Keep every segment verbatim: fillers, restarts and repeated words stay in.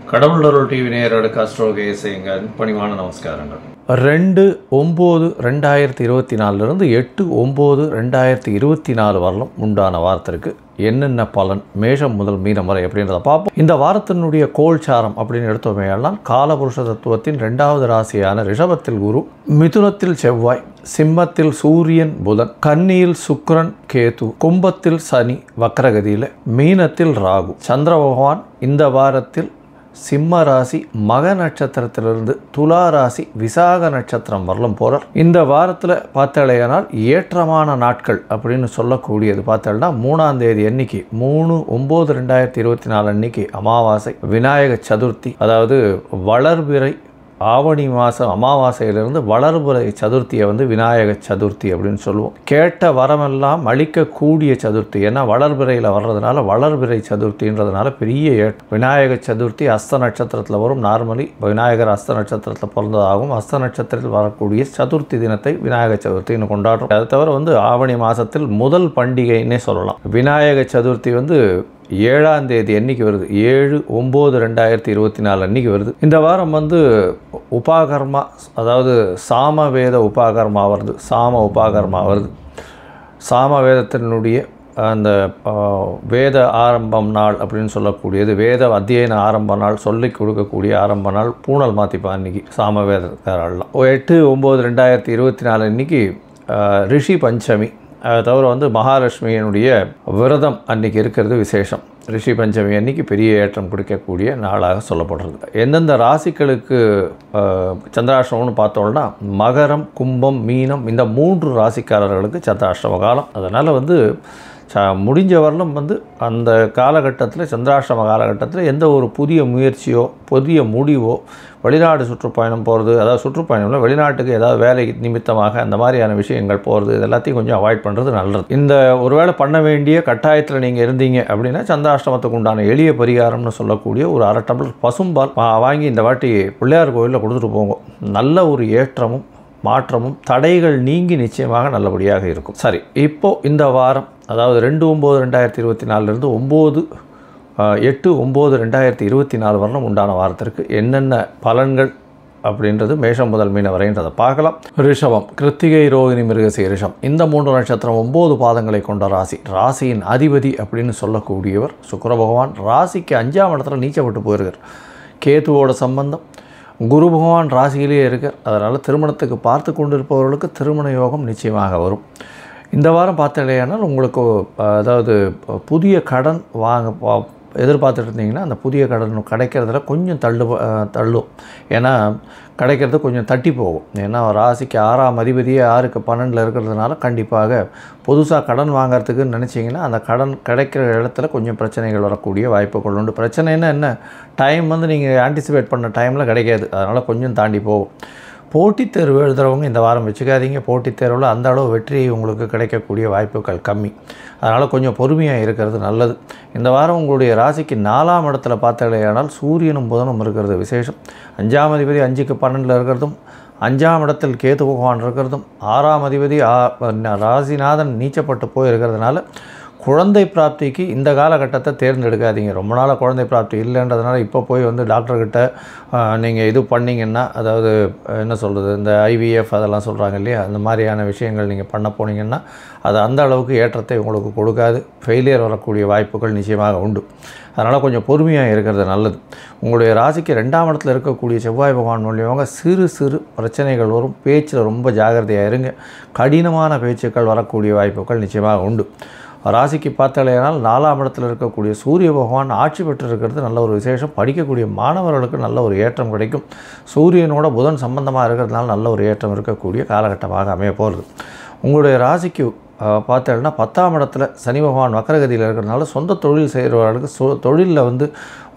கடவுள் அருள் டிவி நேயர்களுக்கு அஸ்ட்ரோ கேஎஸ்ஐங்க பணிவான நமஸ்காரங்கள். ரெண்டு ஒம்பது ரெண்டாயிரத்தி இருபத்தி நாலுலேருந்து எட்டு ஒம்பது ரெண்டாயிரத்தி இருபத்தி நாலு வரலும் உண்டான வாரத்திற்கு என்னென்ன பலன் மேஷம் முதல் மீனம் வரை அப்படின்றத பார்ப்போம். இந்த வாரத்தினுடைய கோல்சாரம் அப்படின்னு எடுத்தோமேயால் காலபுருஷ தத்துவத்தின் ரெண்டாவது ராசியான ரிஷபத்தில் குரு, மிதுனத்தில் செவ்வாய், சிம்மத்தில் சூரியன் புதன், கன்னியில் சுக்கிரன் கேது, கும்பத்தில் சனி வக்ரகதியில், மீனத்தில் ராகு. சந்திர பகவான் இந்த வாரத்தில் சிம்ம ராசி மக நட்சத்திரத்திலிருந்து துலா ராசி விசாக நட்சத்திரம் வரலும் போகிறார். இந்த வாரத்தில் பார்த்தாலேயானால் ஏற்றமான நாட்கள் அப்படின்னு சொல்லக்கூடியது பார்த்தோம்னா மூணாம் தேதி அன்னைக்கு மூணு ஒம்பது ரெண்டாயிரத்தி இருபத்தி நாலு அன்னைக்கு அமாவாசை, விநாயக சதுர்த்தி, அதாவது வளர்பிறை ஆவணி மாதம் அமாவாசையிலிருந்து வளர்புறை சதுர்த்தியை வந்து விநாயக சதுர்த்தி அப்படின்னு சொல்லுவோம். கேட்ட வரமெல்லாம் அளிக்கக்கூடிய சதுர்த்தி. ஏன்னா வளர்பிறையில் வர்றதுனால வளர்பிறை சதுர்த்தின்றதுனால பெரிய விநாயக சதுர்த்தி அஸ்த நட்சத்திரத்தில் வரும். நார்மலி விநாயகர் அஸ்த நட்சத்திரத்தில் பிறந்ததாகவும் அஸ்த நட்சத்திரத்தில் வரக்கூடிய சதுர்த்தி தினத்தை விநாயக சதுர்த்தின்னு கொண்டாடுறோம். அதை தவிர வந்து ஆவணி மாதத்தில் முதல் பண்டிகைன்னே சொல்லலாம். விநாயக சதுர்த்தி வந்து ஏழாம் தேதி அன்னைக்கு வருது. ஏழு ஒம்பது ரெண்டாயிரத்தி இருபத்தி நாலு அன்னைக்கு வருது. இந்த வாரம் வந்து உபாகர்மா, அதாவது சாம வேத உபாகர்மா வருது. சாம உபாகர்மா வருது. சாம வேதத்தினுடைய அந்த வேத ஆரம்பம் நாள் அப்படின்னு சொல்லக்கூடியது, வேத அத்தியன ஆரம்ப நாள், சொல்லி கொடுக்கக்கூடிய ஆரம்ப நாள் பூனல் மாத்திப்பா அன்னைக்கு சாம வேதக்காரெல்லாம். எட்டு ஒம்பது ரெண்டாயிரத்தி இருபத்தி நாலு அன்னைக்கு ரிஷி பஞ்சமி. அதை தவிர வந்து மகாலட்சுமியினுடைய விரதம் அன்றைக்கி இருக்கிறது விசேஷம். ரிஷி பஞ்சமி அன்னைக்கு பெரிய ஏற்றம் கொடுக்கக்கூடிய நாளாக சொல்லப்படுறது. எந்தெந்த ராசிகளுக்கு சந்திராஷ்டமம்னு பார்த்தோம்னா மகரம், கும்பம், மீனம் இந்த மூன்று ராசிக்காரர்களுக்கு சந்திராஷ்டம காலம். அதனால் வந்து ச முடிஞ்ச வரலும் வந்து அந்த காலகட்டத்தில் சந்திராஷ்டம காலகட்டத்தில் எந்த ஒரு புதிய முயற்சியோ புதிய முடிவோ, வெளிநாடு சுற்றுப்பயணம் போகிறது, அதாவது சுற்றுப்பயணம்ல வெளிநாட்டுக்கு ஏதாவது வேலை நிமித்தமாக அந்த மாதிரியான விஷயங்கள் போகிறது, இது எல்லாத்தையும் கொஞ்சம் அவாய்ட் பண்ணுறது நல்லது. இந்த ஒருவேளை பண்ண வேண்டிய கட்டாயத்தில் நீங்கள் இருந்தீங்க அப்படின்னா சந்திராஷ்டமத்துக்கு உண்டான எளிய பரிகாரம்னு சொல்லக்கூடிய ஒரு அரை டம்ளர் பசும்பால் வாங்கி இந்த வாட்டி பிள்ளையார் கோயிலில் கொடுத்துட்டு போங்க. நல்ல ஒரு ஏற்றமும் மாற்றமும் தடைகள் நீங்கி நிச்சயமாக நல்லபடியாக இருக்கும். சரி, இப்போது இந்த வாரம் அதாவது ரெண்டு ஒம்பது ரெண்டாயிரத்தி இருபத்தி நாலுலேருந்து ஒம்பது எட்டு ஒம்பது ரெண்டாயிரத்தி இருபத்தி நாலு வரலும் உண்டான வாரத்திற்கு என்னென்ன பலன்கள் அப்படின்றது மேஷம் முதல் மீன வரைன்றதை பார்க்கலாம். ரிஷபம், கிருத்திகை, ரோகிணி, மிருகசீரிஷம் இந்த மூன்று நட்சத்திரம் ஒம்பது பாதங்களை கொண்ட ராசி. ராசியின் அதிபதி அப்படின்னு சொல்லக்கூடியவர் சுக்கிர பகவான். ராசிக்கு அஞ்சாம் இடத்துல நீச்சப்பட்டு போயிருக்கார். கேதுவோட சம்பந்தம். குரு பகவான் ராசியிலேயே இருக்கார். அதனால் திருமணத்துக்கு பார்த்து கொண்டு இருப்பவர்களுக்கு திருமண யோகம் நிச்சயமாக வரும். இந்த வாரம் பார்த்தாலேயானால் உங்களுக்கு அதாவது புதிய கடன் வாங்க எதிர்பார்த்துட்டு இருந்தீங்கன்னா அந்த புதிய கடன் கிடைக்கிறதுல கொஞ்சம் தள்ளு தள்ளும். ஏன்னா கிடைக்கிறது கொஞ்சம் தட்டி போகும். ஏன்னா ராசிக்கு ஆறாம் அதிபதியே ஆறுக்கு பன்னெண்டில் இருக்கிறதுனால கண்டிப்பாக புதுசாக கடன் வாங்கிறதுக்குன்னு நினச்சிங்கன்னா அந்த கடன் கிடைக்கிற இடத்துல கொஞ்சம் பிரச்சனைகள் வரக்கூடிய வாய்ப்புகள் உண்டு. பிரச்சனைன்னா என்ன, டைம் வந்து நீங்கள் ஆன்டிசிபேட் பண்ண டைமில் கிடைக்காது. அதனால் கொஞ்சம் தாண்டி போகும். போட்டித் தேர்வு எழுதுகிறவங்க இந்த வாரம் வச்சுக்காதீங்க. போட்டித் தேர்வில் அந்த அளவு வெற்றி உங்களுக்கு கிடைக்கக்கூடிய வாய்ப்புகள் கம்மி. அதனால் கொஞ்சம் பொறுமையாக இருக்கிறது நல்லது. இந்த வாரம் உங்களுடைய ராசிக்கு நாலாம் இடத்துல பார்த்தாலேயானால் சூரியனும் புதனும் இருக்கிறது விசேஷம். அஞ்சாம் அதிபதி அஞ்சுக்கு பன்னெண்டில் இருக்கிறதும், அஞ்சாம் இடத்தில் கேது பகவான் இருக்கிறதும், ஆறாம் அதிபதி ராசிநாதன் நீச்சப்பட்டு போயிருக்கிறதுனால குழந்தை பிராப்திக்கு இந்த காலகட்டத்தை தேர்ந்தெடுக்காதீங்க. ரொம்ப நாளாக குழந்தை பிராப்தி இல்லைன்றதுனால இப்போ போய் வந்து டாக்டர்கிட்ட நீங்கள் இது பண்ணிங்கன்னா, அதாவது என்ன சொல்கிறது, இந்த ஐவிஎஃப் அதெல்லாம் சொல்கிறாங்க இல்லையா, அந்த மாதிரியான விஷயங்கள் நீங்கள் பண்ண போனீங்கன்னா அது அந்த அளவுக்கு ஏற்றத்தை உங்களுக்கு கொடுக்காது. ஃபெயிலியர் வரக்கூடிய வாய்ப்புகள் நிச்சயமாக உண்டு. அதனால் கொஞ்சம் பொறுமையாக இருக்கிறது நல்லது. உங்களுடைய ராசிக்கு ரெண்டாம் இடத்துல இருக்கக்கூடிய செவ்வாய் பகவான் மூலியமாக சிறு சிறு பிரச்சனைகள் வரும். பேச்சில் ரொம்ப ஜாகிரதையாக இருங்க. கடினமான பேச்சுக்கள் வரக்கூடிய வாய்ப்புகள் நிச்சயமாக உண்டு. ராசிக்கு பார்த்தாலேனால் நாலாம் இடத்தில் இருக்கக்கூடிய சூரிய பகவான் ஆட்சி பெற்று இருக்கிறது நல்ல ஒரு விசேஷம். படிக்கக்கூடிய மாணவர்களுக்கு நல்ல ஒரு ஏற்றம் கிடைக்கும். சூரியனோட புதன் சம்பந்தமாக இருக்கிறதுனால நல்ல ஒரு ஏற்றம் இருக்கக்கூடிய காலகட்டமாக அமைய போகிறது. உங்களுடைய ராசிக்கு பார்த்தேன்னா பத்தாம் இடத்துல சனி பகவான் வக்ரகதியில் இருக்கிறதுனால சொந்த தொழில் செய்கிறவர்களுக்கு சொ தொழிலில் வந்து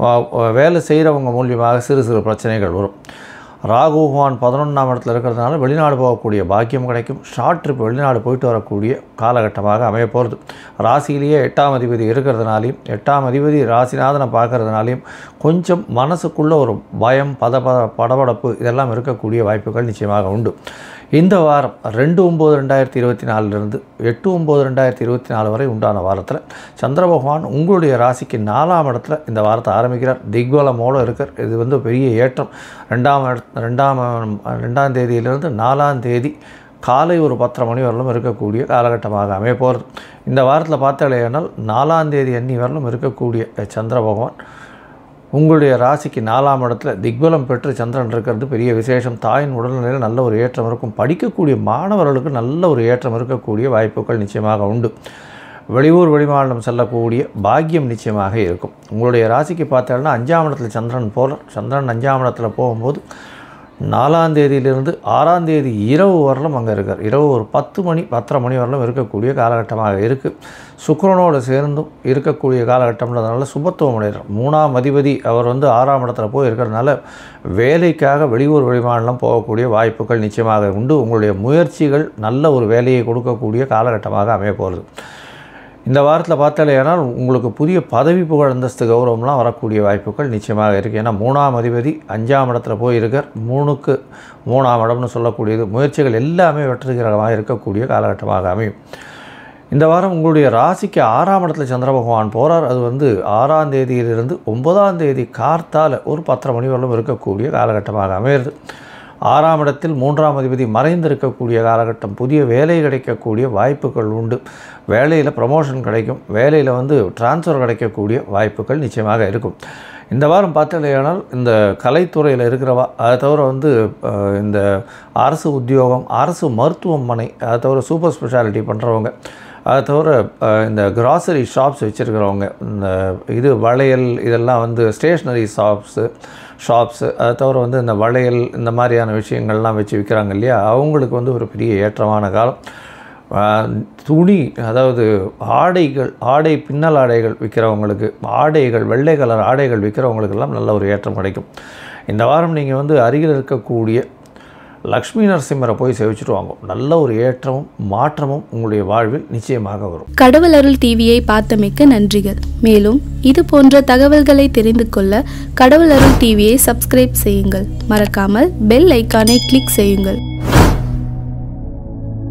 வேலை செய்கிறவங்க மூலியமாக சிறு சிறு பிரச்சனைகள் வரும். ராகு பகவான் பதினொன்றாம் இடத்துல இருக்கிறதுனால வெளிநாடு போகக்கூடிய பாக்கியம் கிடைக்கும். ஷார்ட் ட்ரிப் வெளிநாடு போயிட்டு வரக்கூடிய காலகட்டமாக அமைய போகிறது. ராசியிலேயே எட்டாம் அதிபதி இருக்கிறதுனாலையும் எட்டாம் அதிபதி ராசிநாதனை பார்க்கறதுனாலையும் கொஞ்சம் மனசுக்குள்ளே ஒரு பயம், பத பத படபடப்பு இதெல்லாம் இருக்கக்கூடிய வாய்ப்புகள் நிச்சயமாக உண்டு. இந்த வாரம் ரெண்டு ஒம்பது ரெண்டாயிரத்தி இருபத்தி நாலுலேருந்து எட்டு ஒம்பது ரெண்டாயிரத்தி இருபத்தி நாலு வரை உண்டான வாரத்தில் சந்திர பகவான் உங்களுடைய ராசிக்கு நாலாம் இடத்துல இந்த வாரத்தை ஆரம்பிக்கிறார். திக்பலமோடு இருக்கார். இது வந்து பெரிய ஏற்றம். ரெண்டாம் ரெண்டாம் ரெண்டாம் தேதியிலிருந்து நாலாம் தேதி காலை ஒரு பத்தரை மணி வரலும் இருக்கக்கூடிய காலகட்டமாக அமைய போகிறது. இந்த வாரத்தில் பார்த்தாலேனால் நாலாம் தேதி அன்னி வரலும் இருக்கக்கூடிய சந்திர பகவான் உங்களுடைய ராசிக்கு நாலாம் இடத்துல திக்பலம் பெற்று சந்திரன் இருக்கிறது பெரிய விசேஷம். தாயின் உடல்நிலையில் நல்ல ஒரு ஏற்றம் இருக்கும். படிக்கக்கூடிய மாணவர்களுக்கு நல்ல ஒரு ஏற்றம் இருக்கக்கூடிய வாய்ப்புகள் நிச்சயமாக உண்டு. வெளியூர் வெளிமாநிலம் செல்லக்கூடிய பாக்கியம் நிச்சயமாக இருக்கும். உங்களுடைய ராசிக்கு பார்த்தோன்னா அஞ்சாம் இடத்துல சந்திரன் போல சந்திரன் அஞ்சாம் இடத்துல போகும்போது நாலாம் தேதியிலிருந்து ஆறாம் தேதி இரவு வரலும் அங்கே இருக்கார். இரவு ஒரு பத்து மணி பத்தரை மணி வரலும் இருக்கக்கூடிய காலகட்டமாக இருக்குது. சுக்கிரனோடு சேர்ந்தும் இருக்கக்கூடிய காலகட்டம்ன்றதுனால சுபத்துவம் அடைகிறார். மூணாம் அதிபதி அவர் வந்து ஆறாம் இடத்துல போய் இருக்கிறதுனால வேலைக்காக வெளியூர் வெளிமாநிலம் போகக்கூடிய வாய்ப்புகள் நிச்சயமாக உண்டு. உங்களுடைய முயற்சிகள் நல்ல ஒரு வேலையை கொடுக்கக்கூடிய காலகட்டமாக அமைய போகிறது. இந்த வாரத்தில் பார்த்தாலேனால் உங்களுக்கு புதிய பதவி புகழ் அந்தஸ்து கௌரவம்லாம் வரக்கூடிய வாய்ப்புகள் நிச்சயமாக இருக்குது. ஏன்னா மூணாம் அதிபதி அஞ்சாம் இடத்துல போய் இருக்கார். மூணுக்கு மூணாம் இடம்னு சொல்லக்கூடியது முயற்சிகள் எல்லாமே வெற்றிகரமாக இருக்கக்கூடிய காலகட்டமாக அமையும். இந்த வாரம் உங்களுடைய ராசிக்கு ஆறாம் இடத்துல சந்திர பகவான் போகிறார். அது வந்து ஆறாம் தேதியிலிருந்து ஒன்பதாம் தேதி கார்த்தால ஒரு பத்தரை மணி வரலும் இருக்கக்கூடிய காலகட்டமாக அமையிறது. ஆறாம் இடத்தில் மூன்றாம் அதிபதி மறைந்திருக்கக்கூடிய காலகட்டம். புதிய வேலை கிடைக்கக்கூடிய வாய்ப்புகள் உண்டு. வேலையில் ப்ரமோஷன் கிடைக்கும். வேலையில் வந்து டிரான்ஸ்ஃபர் கிடைக்கக்கூடிய வாய்ப்புகள் நிச்சயமாக இருக்கும். இந்த வாரம் பார்த்தீங்கன்னா இந்த கலைத்துறையில் இருக்கிறவா, அதை தவிர வந்து இந்த அரசு உத்தியோகம், அரசு மருத்துவமனை, அதை தவிர சூப்பர் ஸ்பெஷாலிட்டி பண்ணுறவங்க, அதை தவிர இந்த கிராசரி ஷாப்ஸ் வச்சுருக்கிறவங்க, இந்த இது வளையல் இதெல்லாம் வந்து ஸ்டேஷ்னரி ஷாப்ஸு ஷாப்ஸு அதை தவிர வந்து இந்த வளையல் இந்த மாதிரியான விஷயங்கள்லாம் வச்சு விற்கிறாங்க இல்லையா, அவங்களுக்கு வந்து ஒரு பெரிய ஏற்றமான காலம். துணி அதாவது ஆடைகள் ஆடை பின்னல் ஆடைகள் விற்கிறவங்களுக்கு, ஆடைகள் வெள்ளை கலர் ஆடைகள் விற்கிறவங்களுக்கெல்லாம் நல்ல ஒரு ஏற்றம் கிடைக்கும். இந்த வாரம் நீங்கள் வந்து அருகில் இருக்கக்கூடிய லக்ஷ்மி நரசிம்மரை போய் சேவிச்சுட்டு வாங்க. நல்ல ஒரு ஏற்றமும் மாற்றமும் உங்களுடைய வாழ்வில் நிச்சயமாக வரும். கடவுள் அருள் டிவியை பார்த்தமைக்க நன்றிகள். மேலும் இது போன்ற தகவல்களை தெரிந்து கொள்ள கடவுள் அருள் டிவியை சப்ஸ்கிரைப் செய்யுங்கள். மறக்காமல் பெல் ஐக்கானை கிளிக் செய்யுங்கள்.